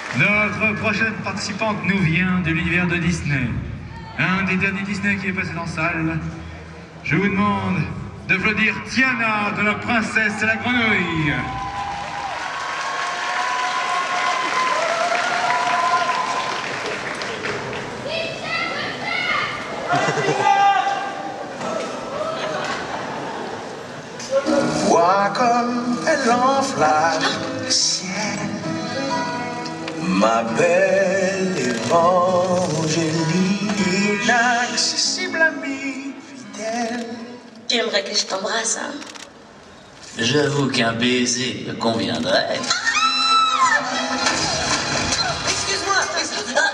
Notre prochaine participante nous vient de l'univers de Disney. Un des derniers Disney qui est passé dans la salle. Je vous demande d'applaudir Tiana de la Princesse et la Grenouille. Vois comme elle enflamme le ciel, ma belle Évangéline, inaccessible amie fidèle. Tu aimerais que je t'embrasse, hein? J'avoue qu'un baiser me conviendrait. Excuse-moi.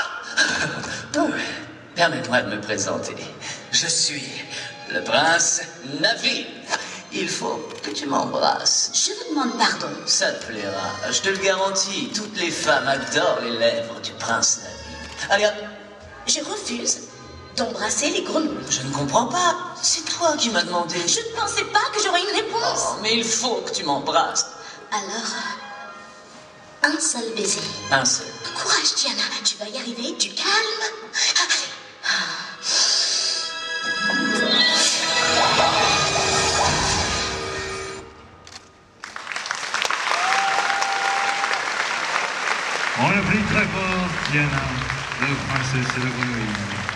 Permets-moi de me présenter. Je suis le prince Navi. Il faut que tu m'embrasses. Je vous demande pardon. Ça te plaira, je te le garantis. Toutes les femmes adorent les lèvres du prince Navi. Allez hop. Je refuse d'embrasser les grenouilles. Je ne comprends pas. C'est toi qui m'as demandé. Je ne pensais pas que j'aurais une réponse. Oh, mais il faut que tu m'embrasses. Alors, un seul baiser. Un seul. Courage, Tiana. Tu vas y arriver. Du calme. Allez. On l'applaudit très fort, Tiana, de Princesse et la Grenouille.